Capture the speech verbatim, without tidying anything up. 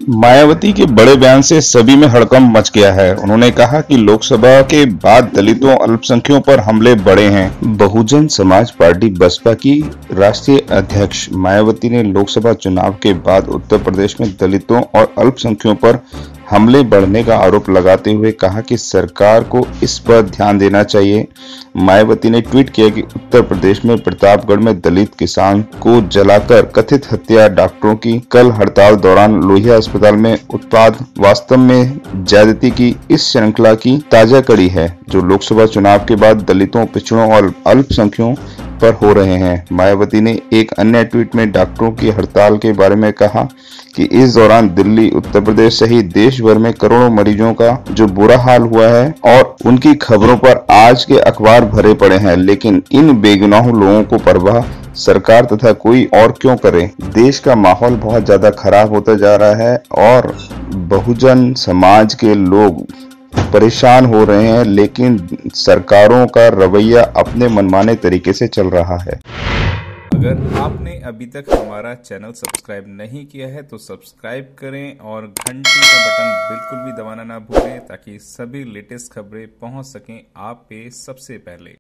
मायावती के बड़े बयान से सभी में हड़कंप मच गया है। उन्होंने कहा कि लोकसभा के बाद दलितों अल्पसंख्यकों पर हमले बढ़े हैं। बहुजन समाज पार्टी बसपा की राष्ट्रीय अध्यक्ष मायावती ने लोकसभा चुनाव के बाद उत्तर प्रदेश में दलितों और अल्पसंख्यकों पर हमले बढ़ने का आरोप लगाते हुए कहा कि सरकार को इस पर ध्यान देना चाहिए। मायावती ने ट्वीट किया कि उत्तर प्रदेश में प्रतापगढ़ में दलित किसान को जलाकर कथित हत्या, डॉक्टरों की कल हड़ताल दौरान लोहिया अस्पताल में उत्पाद वास्तव में ज्यादती की इस श्रृंखला की ताजा कड़ी है, जो लोकसभा चुनाव के बाद दलितों, पिछड़ों और अल्पसंख्यकों पर हो रहे हैं। मायावती ने एक अन्य ट्वीट में डॉक्टरों की हड़ताल के बारे में कहा कि इस दौरान दिल्ली, उत्तर प्रदेश सहित देश भर में करोड़ों मरीजों का जो बुरा हाल हुआ है और उनकी खबरों पर आज के अखबार भरे पड़े हैं, लेकिन इन बेगुनाह लोगों को परवाह सरकार तथा कोई और क्यों करे। देश का माहौल बहुत ज्यादा खराब होता जा रहा है और बहुजन समाज के लोग परेशान हो रहे हैं, लेकिन सरकारों का रवैया अपने मनमाने तरीके से चल रहा है। अगर आपने अभी तक हमारा चैनल सब्सक्राइब नहीं किया है तो सब्सक्राइब करें और घंटी का बटन बिल्कुल भी दबाना ना भूलें, ताकि सभी लेटेस्ट खबरें पहुंच सकें आप पे सबसे पहले।